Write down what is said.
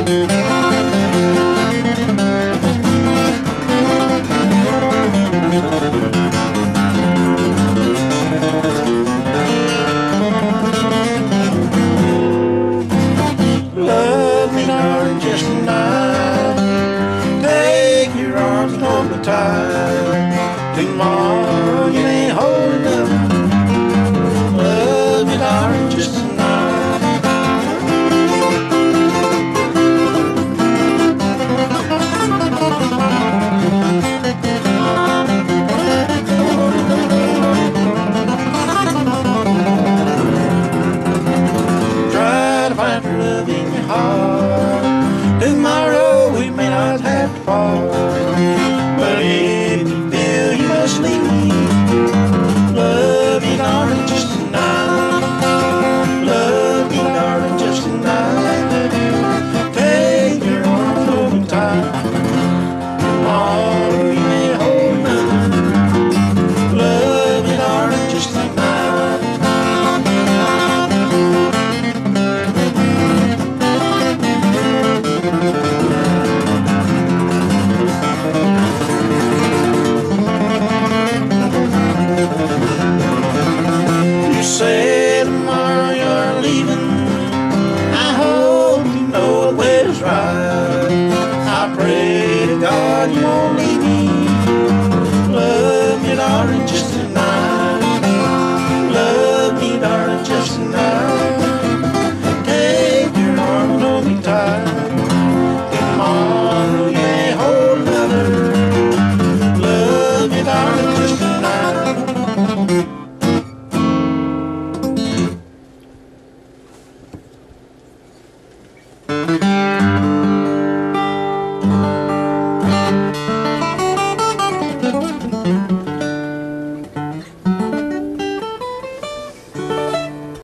Love me, darling, just tonight. Take your arms and hold me tight. Tomorrow you ain't holding up. Love me, darling, just tonight. Try to find your love in your heart.